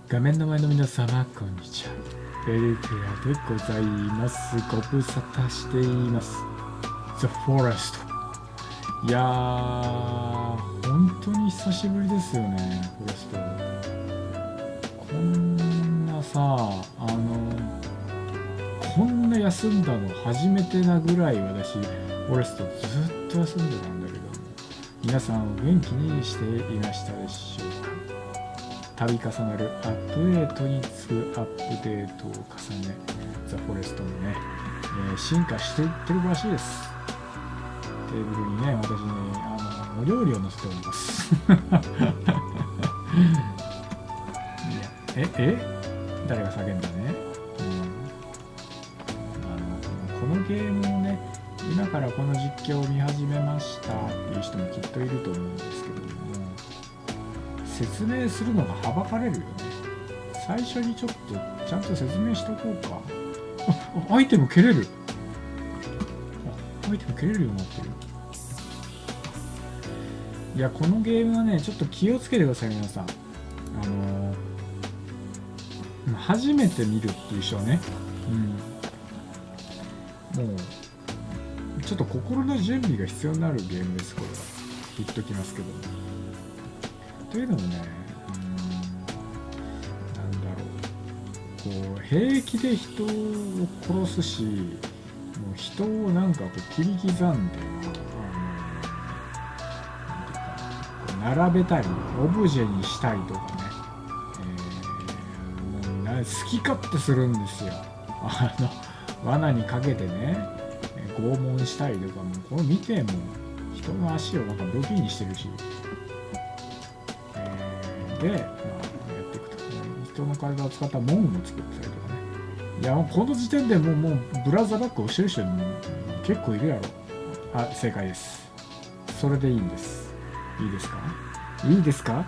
画面の前の皆様、こんにちは。ペリペラでございます。ご無沙汰しています。The Forest。いやー、本当に久しぶりですよね、フォレスト。こんなさ、こんな休んだの初めてなぐらい私、フォレストずっと休んでたんだけども、皆さんお元気にしていましたでしょうか。度重なるアップデートに次ぐアップデートを重ね、ザ・フォレストもね、進化していってるらしいです。テーブルにね、私ね、お料理を載せております。いや、誰が叫んだね、このゲームをね、今からこの実況を見始めましたっていう人もきっといると思うんですけども、説明するのがはばかれるよね。最初にちょっとちゃんと説明しとこうか。アイテム蹴れる。アイテム蹴れるようになってる。いや、このゲームはね、ちょっと気をつけてください、皆さん。初めて見るっていう人はね、もう、ちょっと心の準備が必要になるゲームです、これは。言っときますけど。というのもね、なんだろう、こう平気で人を殺すし、もう人をなんかこう切り刻んで、並べたり、オブジェにしたりとかね、もう好き勝手するんですよ。罠にかけてね、拷問したりとかも、これ見ても人の足をなんか武器にしてるし。で、やっていくと、人の体を使った門を作ったりとかね。いや、この時点でもうブラザーバックをしてる人結構いるやろ。あ、正解です。それでいいんです。いいですか？いいですか？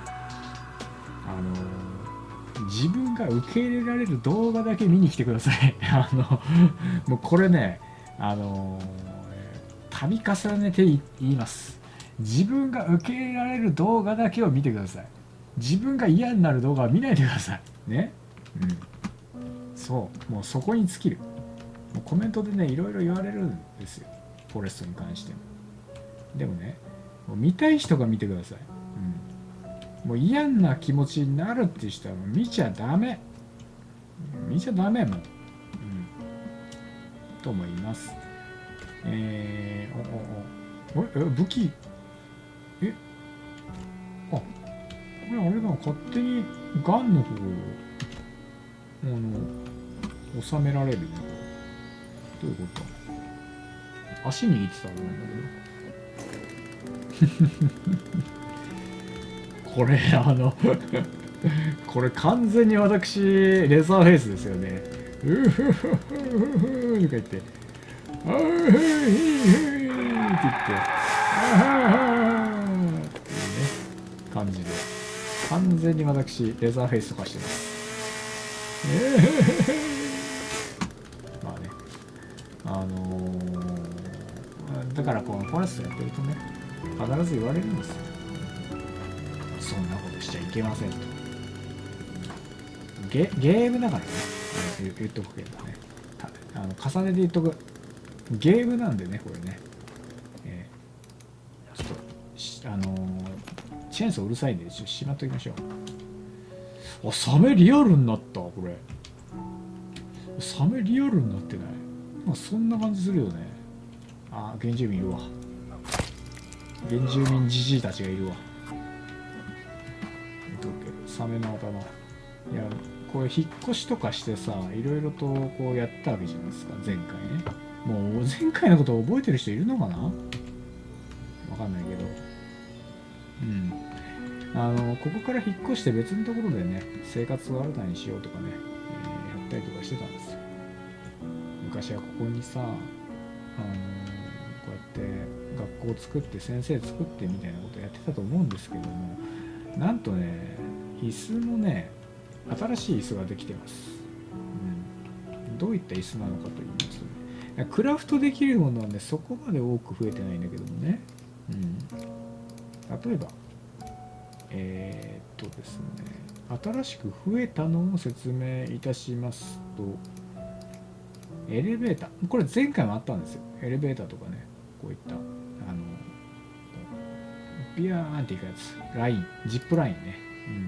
自分が受け入れられる動画だけ見に来てください。もうこれね、度重ねて言います。自分が受け入れられる動画だけを見てください。自分が嫌になる動画は見ないでくださいね。そう、もうそこに尽きる。もうコメントでね、いろいろ言われるんですよ、フォレストに関しても。でもね、もう見たい人が見てください。もう嫌な気持ちになるっていう人はもう見ちゃダメ。見ちゃダメもう。と思います。武器、これあれだ、勝手にガンの方を収められるね。どういうこと？足握ってたらなんだけど。これこれ完全に私レザーフェイスですよね。うふふふふとか言って、あーへいへいへいって言って、あははっていうね感じで、完全に私レザーフェイスとかしてます。まあね、だからこのフォレストやってるとね、必ず言われるんですよ。そんなことしちゃいけませんと。ゲームだからね、言っとくけどね。重ねて言っとく。ゲームなんでね、これね。ちょっと、チェーンソーうるさいんで、ちょっとしまっときましょう。サメリアルになった、これ。サメリアルになってない。まあ、そんな感じするよね。原住民いるわ。原住民じじいたちがいるわ。サメの頭。いや、これ引っ越しとかしてさ、いろいろとこうやったわけじゃないですか、前回ね。もう前回のことを覚えてる人いるのかな？わかんないけど。ここから引っ越して別のところでね、生活を新たにしようとかね、やったりとかしてたんですよ。昔はここにさ、こうやって学校を作って先生作ってみたいなことやってたと思うんですけども、なんとね、椅子もね、新しい椅子ができてます。どういった椅子なのかと言いますとね、クラフトできるものはね、そこまで多く増えてないんだけどもね。例えば、ですね、 新しく増えたのを説明いたしますと、エレベーター、これ前回もあったんですよ。エレベーターとかね、こういったビヤーンっていくやつ、ライン、ジップラインね、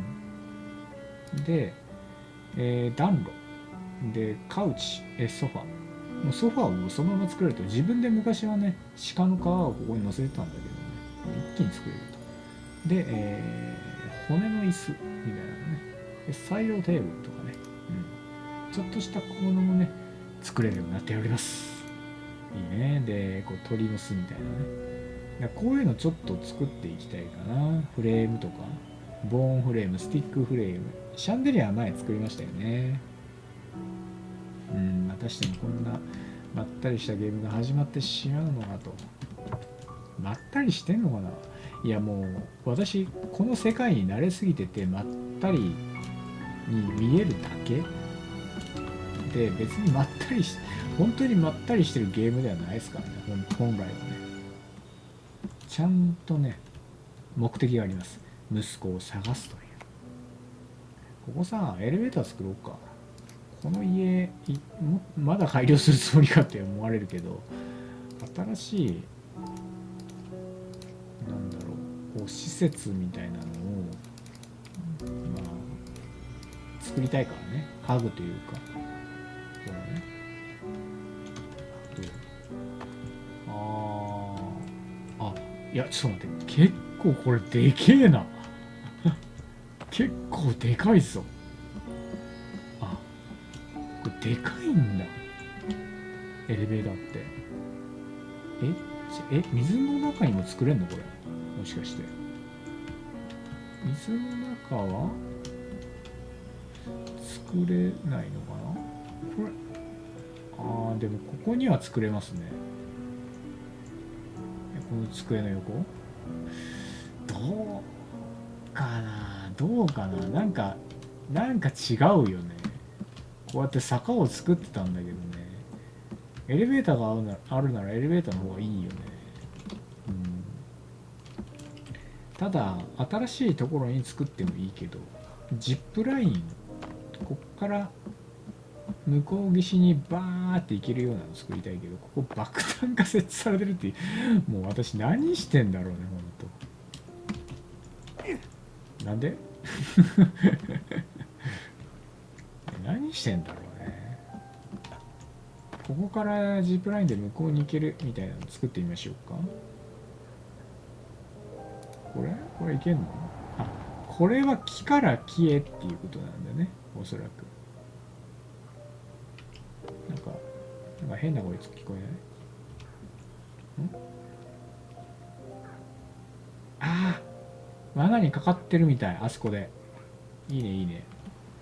で、暖炉でカウチ、ソファ、もうソファをそのまま作れると、自分で昔はね、鹿の皮をここに乗せてたんだけどね、一気に作れると。で、骨の椅子みたいなのね、でサイドテーブルとかね、ちょっとした小物もね、作れるようになっております。いいね。で、こう鳥の巣みたいなね。こういうのちょっと作っていきたいかな。フレームとか、ボーンフレーム、スティックフレーム、シャンデリアは前作りましたよね。またしてもこんなまったりしたゲームが始まってしまうのかと。まったりしてんのかな。いやもう私この世界に慣れすぎてて、まったりに見えるだけで、別にまったりし本当にまったりしてるゲームではないですからね。本来はね、ちゃんとね目的があります。息子を探すという。ここさ、エレベーター作ろうか。この家まだ改良するつもりかって思われるけど、新しいなんだろう、こう施設みたいなのを作りたいからね。家具というか、これね。いやちょっと待って、結構これでけえな。結構でかいぞ。これでかいんだ、エレベーターって。水の中にも作れんのこれ、もしかして。水の中は作れないのかなこれ。でもここには作れますね。この机の横。どうかな、なんか違うよね。こうやって坂を作ってたんだけどね。エレベーターがあるならエレベーターの方がいいよね。ただ新しいところに作ってもいいけど、ジップライン、こっから向こう岸にバーって行けるようなの作りたいけど、ここ爆弾が設置されてるっていう、もう私何してんだろうね、ほんと。なんで何してんだろうね。ここからジップラインで向こうに行けるみたいなの作ってみましょうか。これいけんの？これは木から木へっていうことなんだね、おそらく。なんか変な声聞こえない？罠にかかってるみたい、あそこで。いいねいいね。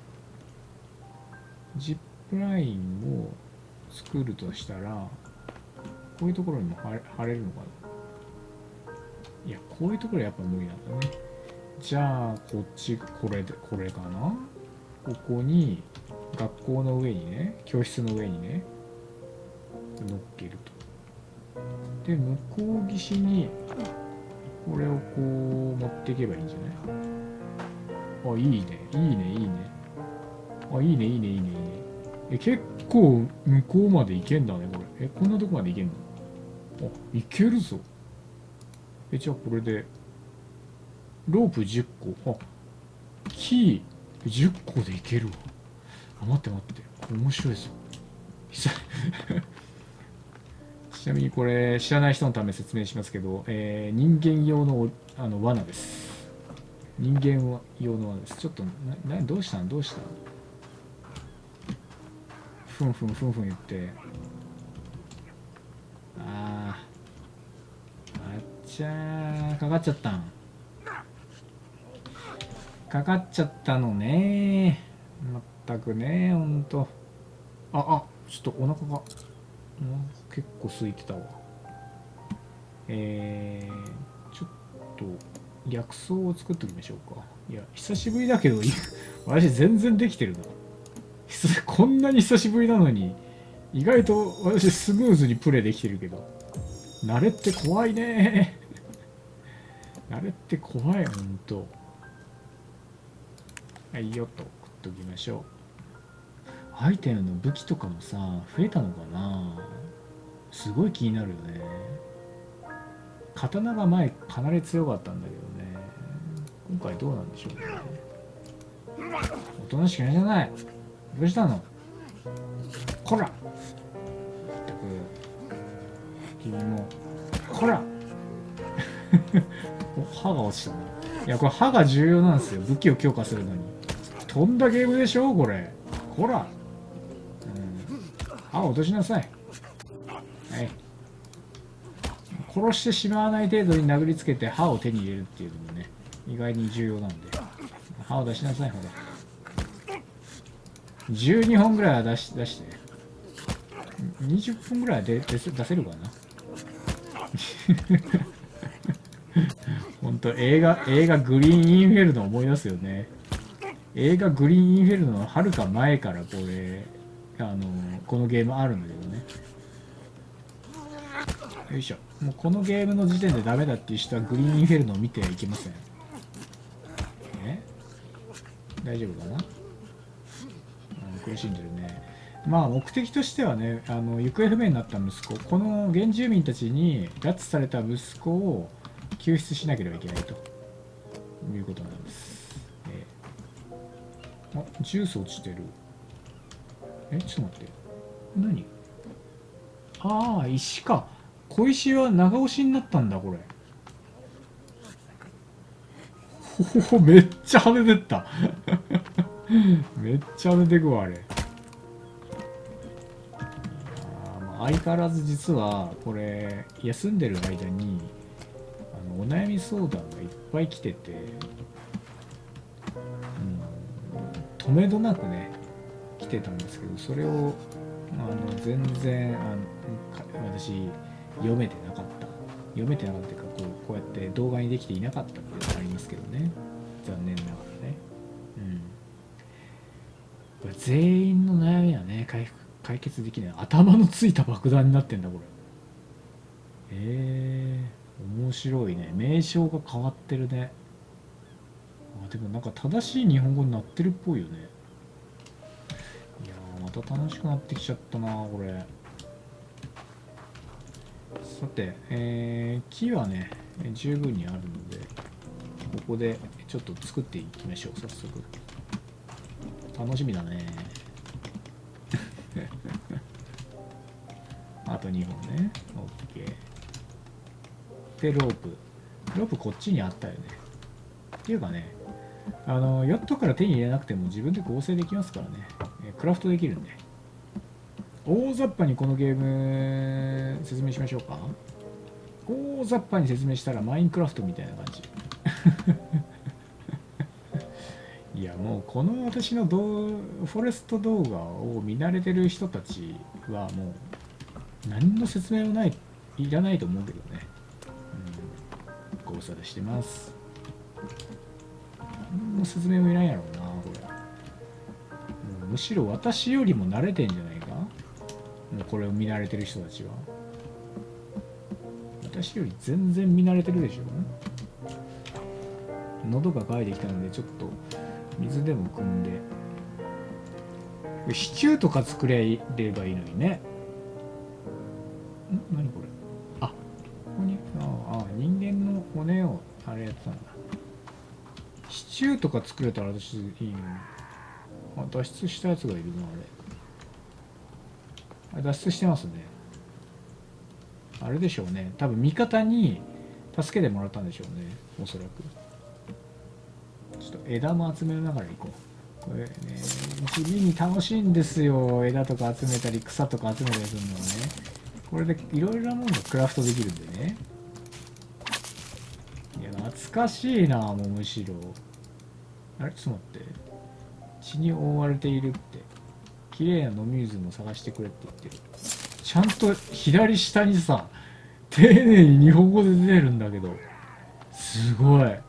ジップラインを作るとしたら、こういうところにも貼れるのかな。いや、こういうところやっぱ無理なんだね。じゃあこっち、これかな。ここに学校の上にね、教室の上にね乗っけると。で向こう岸にこれをこう持っていけばいいんじゃない？いいねいいねいいね。いいねいいねいいねいいね。結構向こうまで行けんだねこれ。こんなとこまで行けんの？行けるぞ。じゃあこれでロープ10個、キー10個でいけるわ。待って面白いぞ。ちなみにこれ知らない人のため説明しますけど、人間用の罠です。人間用の罠です。ちょっとどうしたんふんふん言って、かかっちゃったのね。まったくね、ほんと。ちょっとお腹が結構空いてたわ。ちょっと薬草を作っておきましょうか。いや久しぶりだけど私全然できてるな。こんなに久しぶりなのに意外と私スムーズにプレイできてるけど、慣れって怖いね。慣れって怖い、ほんと。 はいよと送っときましょう。アイテムの武器とかもさ増えたのかな。すごい気になるよね。刀が前かなり強かったんだけどね、今回どうなんでしょうね。おとなしくないじゃない。どうしたのこら。ったく君もこらお歯が落ちたな。いやこれ歯が重要なんですよ、武器を強化するのに。飛んだゲームでしょこれ。こら、歯を落としなさい。はい、殺してしまわない程度に殴りつけて歯を手に入れるっていうのもね意外に重要なんで、歯を出しなさい。ほら12本ぐらいは出して20分ぐらいは出せるかな本当映画グリーンインフェルノ思い出すよね。映画グリーンインフェルノのはるか前からこれこのゲームあるんだけどね。よいしょ。もうこのゲームの時点でダメだっていう人はグリーンインフェルノを見てはいけません。大丈夫かな。苦しんでるね。まあ目的としてはね、行方不明になった息子、この原住民たちに拉致された息子を救出しなければいけないということなんです。あ、ジュース落ちてる。ちょっと待って。何。ああ、石か。小石は長押しになったんだ、これ。ほほ、めっちゃ跳ねてっためっちゃ跳ねてくわ、あれ。相変わらず実はこれ休んでる間にお悩み相談がいっぱい来てて、止めどなくね来てたんですけど、それを全然私読めてなかったっていうか、こうやって動画にできていなかったっていうのがありますけどね、残念ながらね。全員の悩みはね解決できない。頭のついた爆弾になってんだこれ。面白いね。名称が変わってるね。でもなんか正しい日本語になってるっぽいよね。いやーまた楽しくなってきちゃったなこれ。さて、木はね十分にあるのでここでちょっと作っていきましょう。早速楽しみだねあと2本ね。 OK でロープこっちにあったよね。っていうかねヨットから手に入れなくても自分で合成できますからね。クラフトできるんで。大雑把にこのゲーム説明しましょうか。大雑把に説明したらマインクラフトみたいな感じいやもうこの私のフォレスト動画を見慣れてる人たちはもう何の説明もいらないと思うけどね。ご無沙汰してます。何の説明もいらんやろうなこれ。もうむしろ私よりも慣れてんじゃないか。もうこれを見慣れてる人たちは私より全然見慣れてるでしょ。喉が渇いてきたのでちょっと水でも汲んで、シチューとか作れればいいのにね。何これ。ここに人間の骨をあれやってたんだ。シチューとか作れたら私いいのに。脱出したやつがいるなあれ。脱出してますね。あれでしょうね。多分味方に助けてもらったんでしょうね。おそらく。ちょっと枝も集めながら行こう。これね、地味に楽しいんですよ。枝とか集めたり草とか集めたりするのはね。これでいろいろなものがクラフトできるんでね。いや、懐かしいな、もうむしろ。あれちょっと待って。血に覆われているって。綺麗な飲み水も探してくれって言ってる。ちゃんと左下にさ、丁寧に日本語で出てるんだけど。すごい。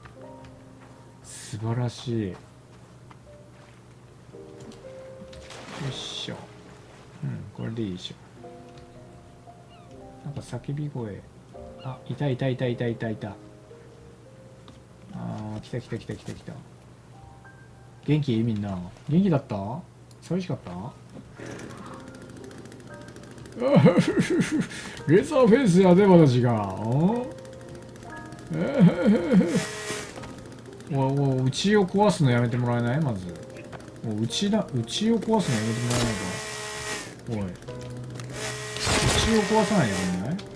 素晴らしい。よいしょ。これでいいでしょ。なんか叫び声。いた。来た。 元気みんな。元気だった？寂しかった？レーザーフェイスやで、私が。うちを壊すのやめてもらえない？まず。うちを壊すのやめてもらえないか。おい。うちを壊さないでくんない？う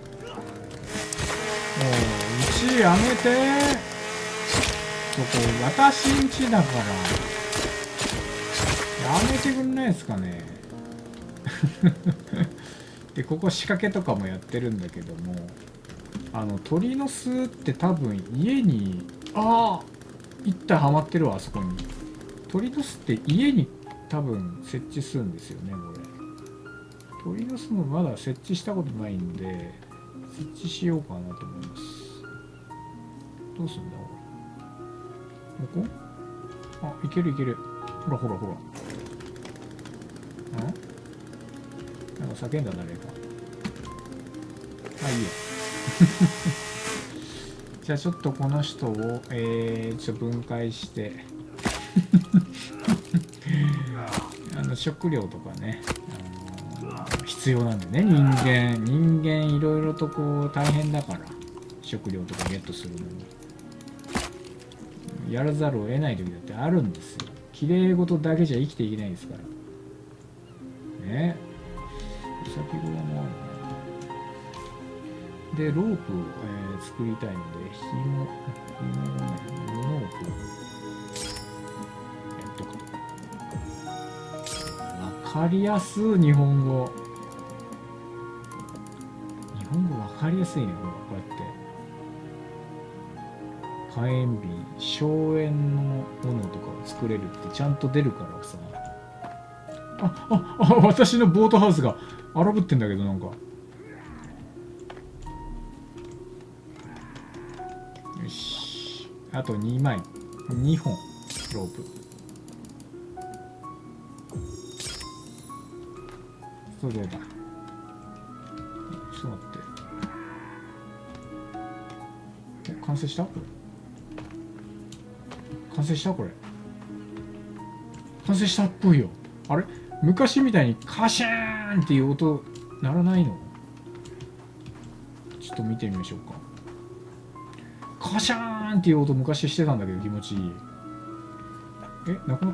ちやめて。そこ、私んちだから。やめてくんないですかね。で、ここ仕掛けとかもやってるんだけども、鳥の巣って多分家に、一体ハマってるわ、あそこに。鳥の巣って家に多分設置するんですよね、これ。鳥の巣もまだ設置したことないんで、設置しようかなと思います。どうすんだ、ここ？いけるいける。ほらほらほら。なんか叫んだ誰か。いいよ。じゃあちょっとこの人を、ちょっと分解して、食料とかね、必要なんでね、人間いろいろとこう大変だから、食料とかゲットするのに。やらざるを得ない時だってあるんですよ。綺麗事だけじゃ生きていけないですから。ね。お酒小屋もあるな。で、ロープを、作りたいので、紐をね、布をこう、やっとく。わかりやすい、日本語。日本語わかりやすいね、こうやって。火炎瓶、硝煙のものとかを作れるってちゃんと出るからさ。私のボートハウスが荒ぶってんだけど、なんか。よし。あと2枚。2本、ロープ。それどうだ。ちょっと待って。完成した？これ。完成した？これ。完成したっぽいよ。あれ？昔みたいにカシャーンっていう音鳴らないの？ちょっと見てみましょうか。カシャーンっていう音昔してたんだけど気持ちいい。なくなった？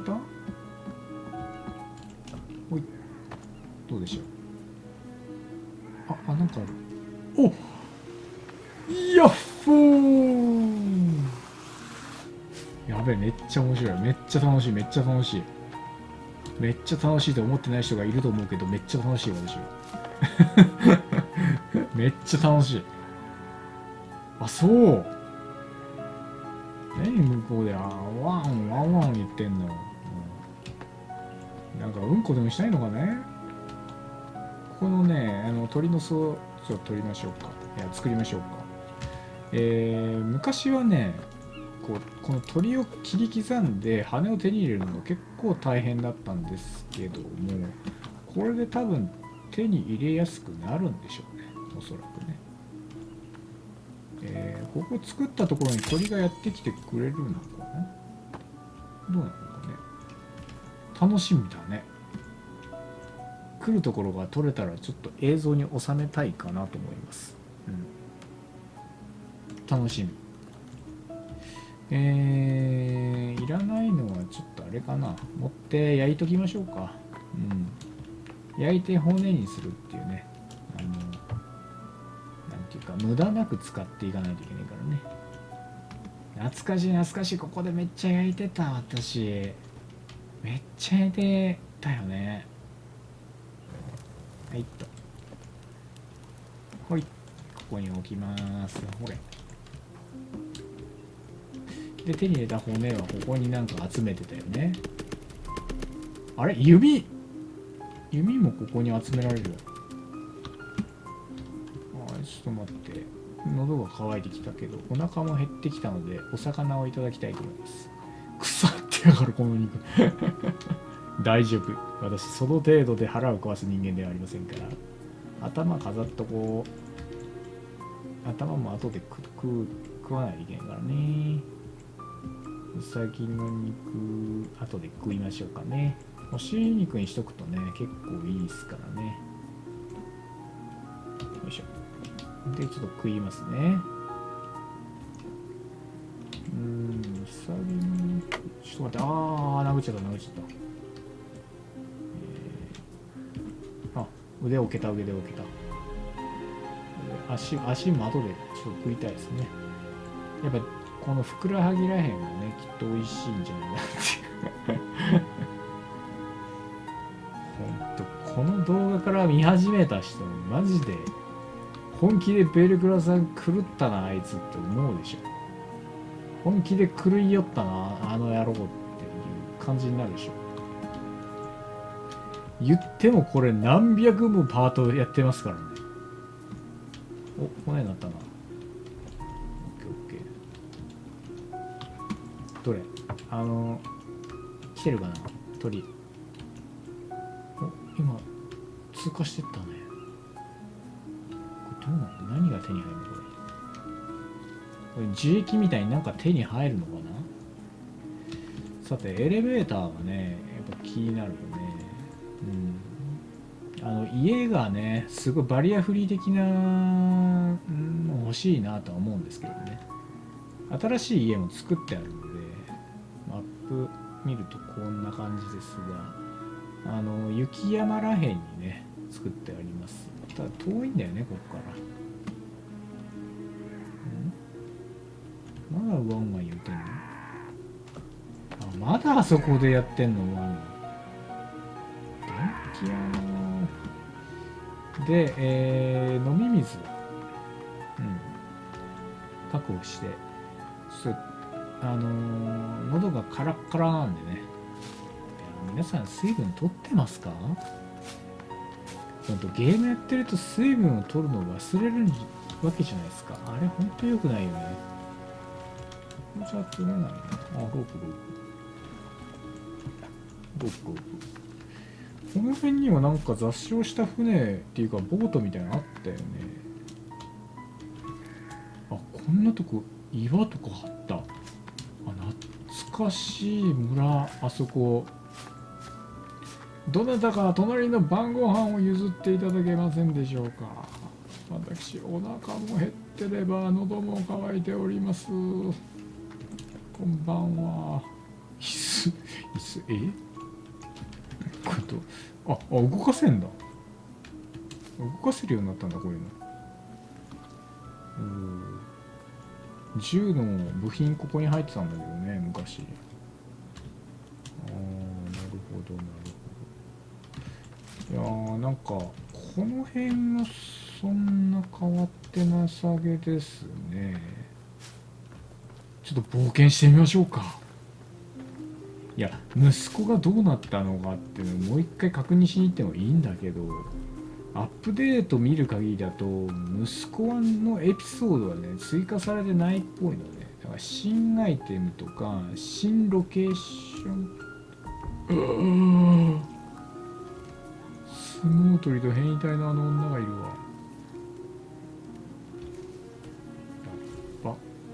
ほい。どうでしょう。なんかある。お！ヤッホー！やべえ、めっちゃ面白い。めっちゃ楽しい。めっちゃ楽しい。めっちゃ楽しいと思ってない人がいると思うけど、めっちゃ楽しい、私は。めっちゃ楽しい。そう。何向こうで、ワンワンワン言ってんの。なんか、うんこでもしたいのかね。このね、鳥の巣をちょっと取りましょうか。作りましょうか。昔はね、この鳥を切り刻んで羽を手に入れるのが結構大変だったんですけども、これで多分手に入れやすくなるんでしょうね、おそらくね。ここ作ったところに鳥がやってきてくれるのかな？どうなのかね。楽しみだね。来るところが撮れたらちょっと映像に収めたいかなと思います。楽しみ。いらないのはちょっとあれかな。持って焼いときましょうか。焼いて骨にするっていうね。なんていうか、無駄なく使っていかないといけないからね。懐かしい懐かしい。ここでめっちゃ焼いてた、私。めっちゃ焼いてたよね。はいっと。ほい。ここに置きます。ほれ。で、手に入れた骨はここになんか集めてたよね。あれ？弓もここに集められる。ちょっと待って。喉が渇いてきたけど、お腹も減ってきたので、お魚をいただきたいと思います。腐ってやがる、この肉。大丈夫。私、その程度で腹を壊す人間ではありませんから。頭飾っとこう。頭も後で食わないといけないからね。 うさぎの肉後で食いましょうかね。干し肉にしとくとね結構いいですからね。よいしょ。でちょっと食いますね。うさぎの肉ちょっと待って、殴っちゃった殴っちゃった。腕を置けた、腕を置けた。足も後でちょっと食いたいですね。やっぱこのふくらはぎらへんがねきっと美味しいんじゃないかってほんとこの動画から見始めた人マジで本気でベルクラさん狂ったなあいつって思うでしょ。本気で狂いよったなあの野郎っていう感じになるでしょ。言ってもこれ何百もパートやってますからね。お、骨になったな。オッケーオッケー。どれ来てるかな鳥。お、今通過してったね。これどうなの？何が手に入るのこれ。これ樹液みたいになんか手に入るのかな。さてエレベーターがねやっぱ気になるよね。家がねすごいバリアフリー的なの欲しいなとは思うんですけどね。新しい家も作ってあるのでマップ見るとこんな感じですが、雪山らへんにね作ってあります。ただ遠いんだよねここから。まだワンワン言うてんの？まだあそこでやってんのワンワン。電気屋で、飲み水、確保して、喉がカラッカラなんでね。皆さん水分取ってますか？ゲームやってると水分を取るのを忘れるわけじゃないですか。あれほんと良くないよね。ここじゃ取れないね。ロープ。この辺にはなんか雑誌をした船っていうかボートみたいなのあったよね。こんなとこ岩とかあった。懐かしい村。あそこどなたか隣の晩ご飯を譲っていただけませんでしょうか。私お腹も減ってれば喉も渇いております。こんばんは。椅子動かせんだ。動かせるようになったんだこういうの。銃の部品ここに入ってたんだけどね昔。なるほど。いやーなんかこの辺はそんな変わってなさげですね。ちょっと冒険してみましょうか。いや息子がどうなったのかっていうのをもう一回確認しに行ってもいいんだけど、アップデート見る限りだと息子のエピソードはね追加されてないっぽいので、だから新アイテムとか新ロケーション、相撲取りと変異体の女がいるわ。やっ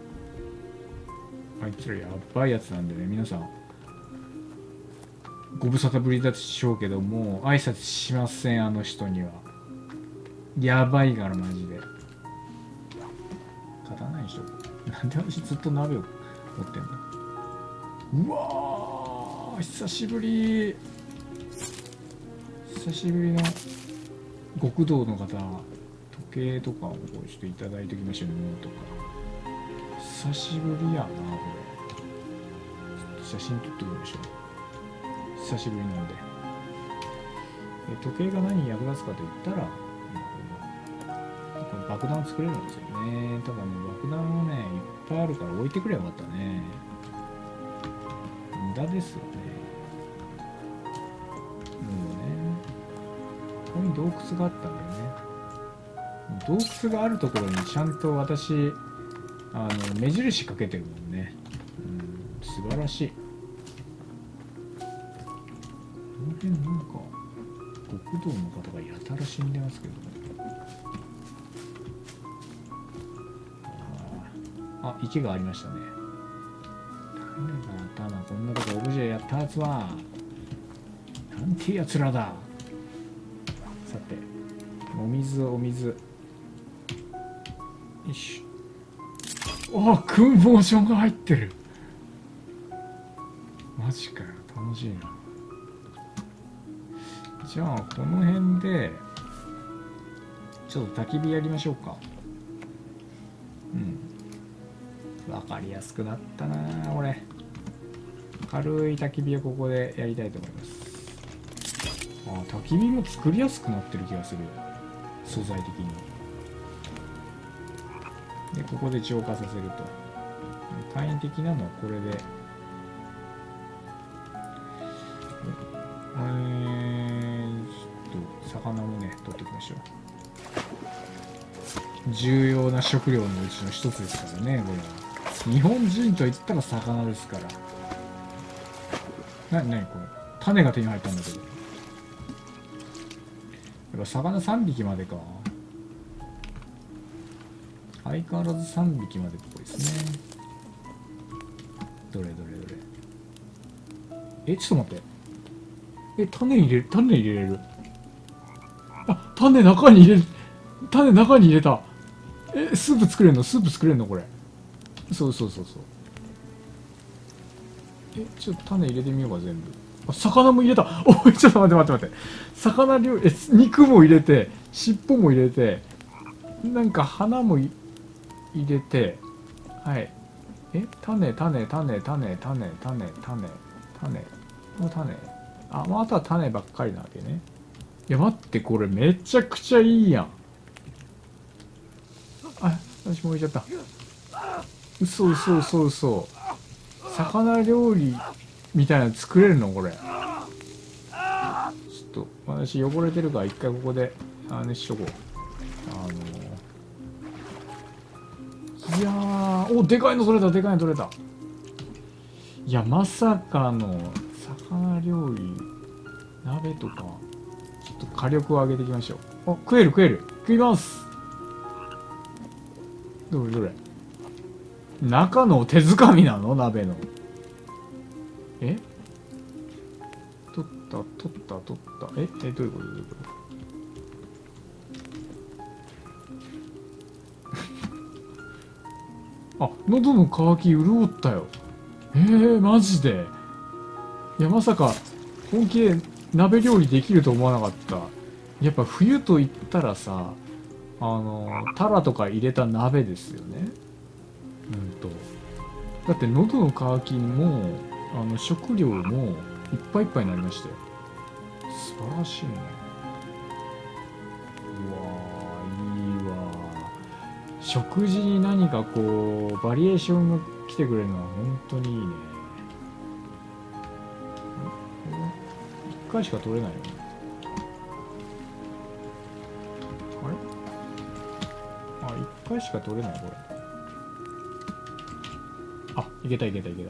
ば、あいつらやっばいやつなんでね、皆さんご無沙汰ぶりでしょうけども挨拶しません。あの人にはやばいからマジで。刀にしとこう。なんで私ずっと鍋を持ってんの。うわー久しぶりの極道の方、時計とかをちょっといただいておきましょう。物とか久しぶりやなこれ。ちょっと写真撮っておきましょう。久しぶりなので。時計が何に役立つかといったら、これ爆弾を作れるんですよね。ただね、爆弾はね、いっぱいあるから置いてくればよかったね。無駄ですよね。もうね、ここに洞窟があったんだよね。洞窟があるところにちゃんと私、目印かけてるもんね。素晴らしい。この辺なんか極道の方がやたら死んでますけどね。池がありましたね。 頭こんなとこオブジェやったやつはなんてやつらだ。さてお水よしょ。あ、クンモーションが入ってる。マジかよ、楽しいな。じゃあこの辺でちょっと焚き火やりましょうか。分かりやすくなったなこれ。軽い焚き火をここでやりたいと思います。焚き火も作りやすくなってる気がする、素材的に。でここで浄化させると。簡易的なのはこれで魚もね取っておきましょう。重要な食料のうちの一つですからね、これは。日本人といったら魚ですから。何これ、種が手に入ったんだけど。やっぱ魚3匹までか。相変わらず3匹までっぽいですね。どれちょっと待って。種入れれる。あ、種中に入れた。スープ作れんのこれ。そう。ちょっと種入れてみようか、全部。あ、魚も入れた。おい、ちょっと待って。魚料理、肉も入れて、尻尾も入れて、なんか花も入れて、はい。種。あ、あとは種ばっかりなわけね。いや、待って、これめちゃくちゃいいやん。あ、私も置いちゃった。嘘。魚料理みたいなの作れるのこれ。ちょっと、私汚れてるから一回ここで、しとこう。いやー、お、でかいの取れた。いや、まさかの、魚料理、鍋とか、ちょっと火力を上げていきましょう。あ、食える。食います。どれ中の手づかみなの鍋の。取った。どういうことあ、喉の渇き潤ったよ。マジで。いや、まさか本気で鍋料理できると思わなかった。やっぱ冬と言ったらさ、タラとか入れた鍋ですよね。だって喉の渇きも食料もいっぱいいっぱいになりましたよ。素晴らしいね。うわー、いいわ。食事に何かこうバリエーションが来てくれるのは本当にいいね。1回しか取れないよね。あれ、1回しか取れない、これ。あ、いけた。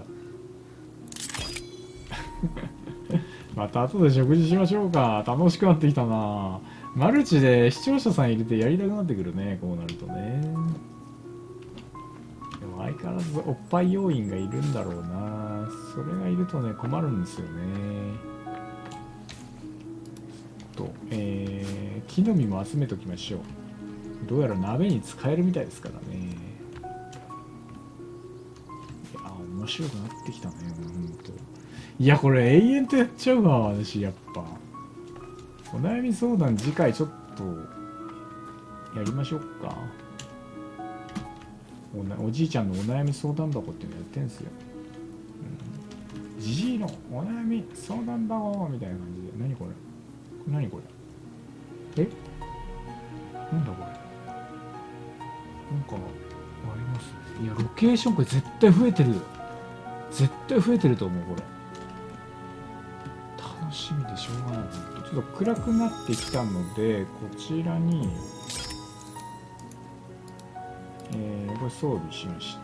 また後で食事しましょうか。楽しくなってきたな。マルチで視聴者さん入れてやりたくなってくるね、こうなるとね。でも相変わらずおっぱい要員がいるんだろうな。それがいるとね、困るんですよね。木の実も集めておきましょう。どうやら鍋に使えるみたいですからね。いや、面白くなってきたね、ほんと。いや、これ永遠とやっちゃうわ、私、やっぱ。お悩み相談次回ちょっとやりましょうか。おじいちゃんのお悩み相談箱っていうのやってんすよ。じじいのお悩み相談箱みたいな感じで。何これなんだこれ。なんかあります。いや、ロケーションこれ絶対増えてると思う、これ。楽しみでしょうがない。ちょっと暗くなってきたので、こちらにこれ装備しまして、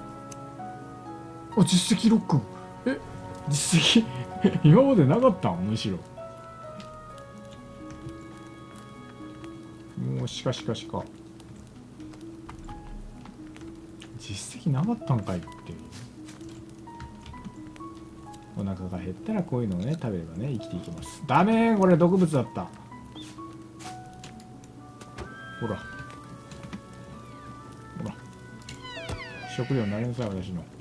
あ、実績ロック。実績今までなかったん、むしろ。もうしか実績なかったんかいって。 お腹が減ったらこういうのをね食べればね生きていけます。ダメー、これ毒物だった。ほらほら、食料になりなさい、私の。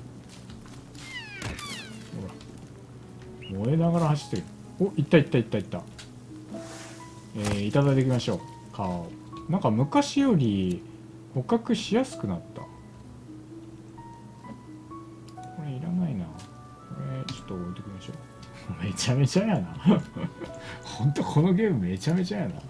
ほら、燃えながら走ってる。お、いったいったいったいった。いただいていきましょう。顔なんか昔より捕獲しやすくなった。これいらないな。これちょっと置いときましょう。めちゃめちゃやな。ほんとこのゲームめちゃめちゃやな。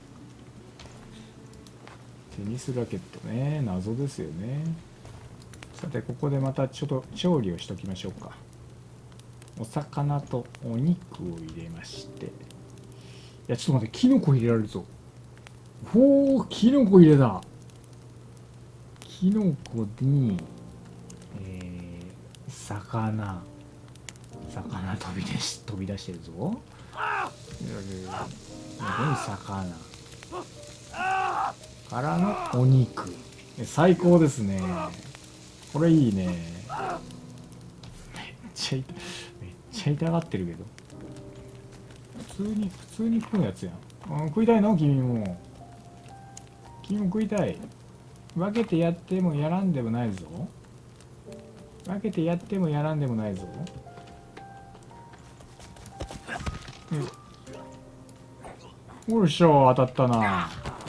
テニスラケットね、謎ですよね。さて、ここでまたちょっと調理をしときましょうか。お魚とお肉を入れまして。いや、ちょっと待って、キノコ入れられるぞ。ほー、キノコ入れた。キノコに、魚飛び出してるぞ。魚からのお肉。最高ですね。これいいね。めっちゃ痛がってるけど。普通に食うやつやん。食いたいの君も。君も食いたい。分けてやってもやらんでもないぞ。分けてやってもやらんでもないぞ。おいしょ、当たったな。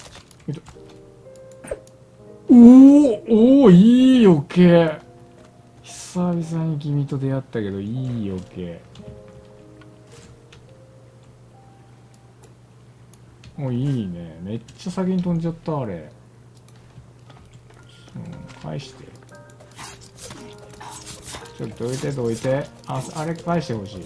おお、いいよけ。久々に君と出会ったけどいいよけ。お、いいね。めっちゃ先に飛んじゃった、あれ。返して。ちょっとどいて。あれ返してほしい。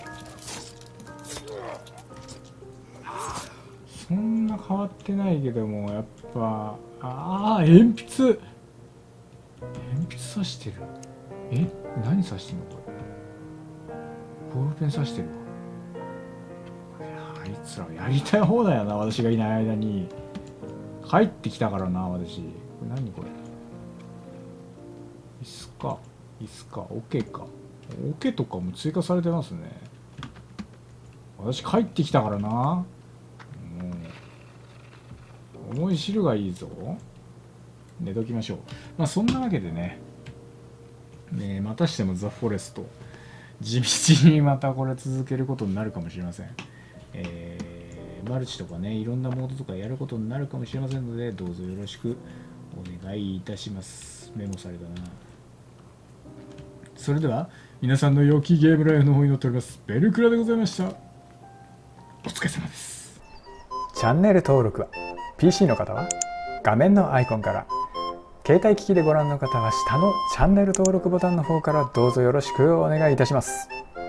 そんな変わってないけども、やっぱ、鉛筆刺してる。何刺してんのこれ。ボールペン刺してるわ。あいつらやりたい方だよな、私がいない間に。帰ってきたからな、私。これ何これ。椅子か、桶か。桶とかも追加されてますね。私帰ってきたからな。重い汁がいいぞ。寝ときましょう。まあそんなわけでね、またしてもザ・フォレスト、地道にまたこれ続けることになるかもしれません。マルチとかね、いろんなモードとかやることになるかもしれませんので、どうぞよろしくお願いいたします。メモされたな。それでは、皆さんの良きゲームライフの方に乗っております。ベルクラでございました。お疲れ様です。 チャンネル登録は PC の方は画面のアイコンから、携帯機器でご覧の方は下のチャンネル登録ボタンの方からどうぞよろしくお願いいたします。